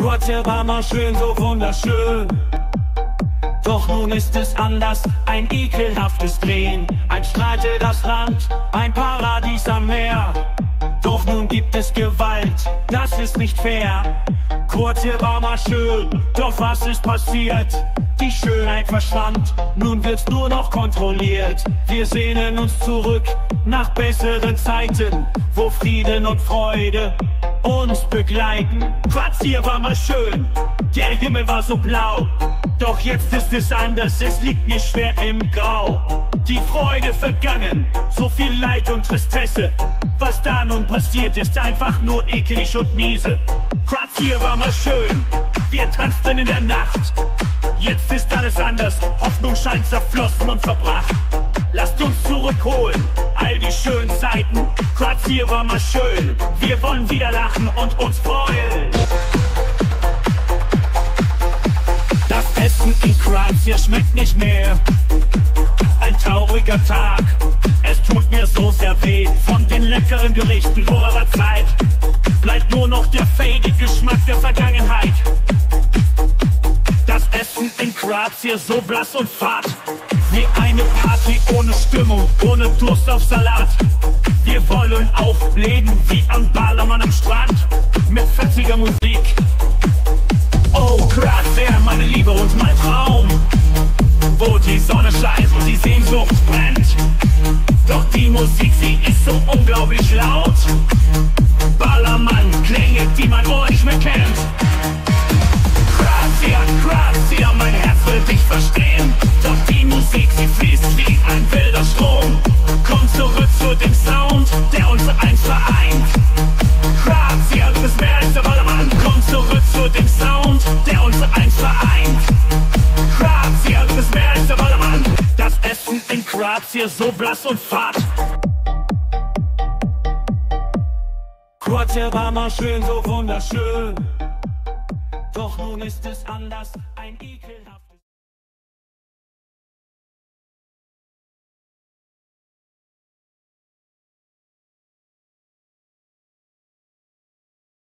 Kroatien war mal schön, so wunderschön. Doch nun ist es anders, ein ekelhaftes Drehen. Ein Streit das Land, ein Paradies am Meer. Doch nun gibt es Gewalt, das ist nicht fair. Kroatien war mal schön, doch was ist passiert? Die Schönheit verschwand, nun wird's nur noch kontrolliert. Wir sehnen uns zurück nach besseren Zeiten, wo Frieden und Freude uns begleiten. Kroatien war mal schön, der Himmel war so blau. Doch jetzt ist es anders, es liegt mir schwer im Grau. Die Freude vergangen, so viel Leid und Tristesse. Was da nun passiert, ist einfach nur eklig und miese. Kroatien war mal schön, wir tanzten in der Nacht. Jetzt ist alles anders, Hoffnung scheint zerflossen und verbracht. Lasst uns zurückholen, all die schönen Zeiten. Kroatien war mal schön, wir wollen wieder lachen und uns freuen. Das Essen in Kroatien schmeckt nicht mehr. Ein trauriger Tag, es tut mir so sehr weh. Von den leckeren Gerichten vor aller Zeit bleibt nur noch der fade Geschmack der Vergangenheit. Das Essen in Kroatien so blass und fad, wie eine Party ohne Stimmung, ohne Durst auf Salat. Wir wollen aufleben wie am Ballermann am Strand, mit fetziger Musik. Oh, Kroatien, meine Liebe und mein Traum, wo die Sonne scheint und die Sehnsucht brennt. Doch die Musik, sie ist so unglaublich laut. Ballermann, Klänge, die mein Ohr nicht mehr kennt. Kroatien, Kroatien, mein Herz will dich verstehen. Doch die Musik, sie fließt wie ein wilder Strom. Komm zurück zu dem Sound, der uns eins vereint. Kroatien, du bist mehr als der Ballermann. Komm zurück zu dem Sound, der uns eins vereint. Kroatien, du bist mehr als der Ballermann. Das Essen in Kroatien so blass und fad. Kroatien war mal schön, so wunderschön. Doch nun ist es anders, ein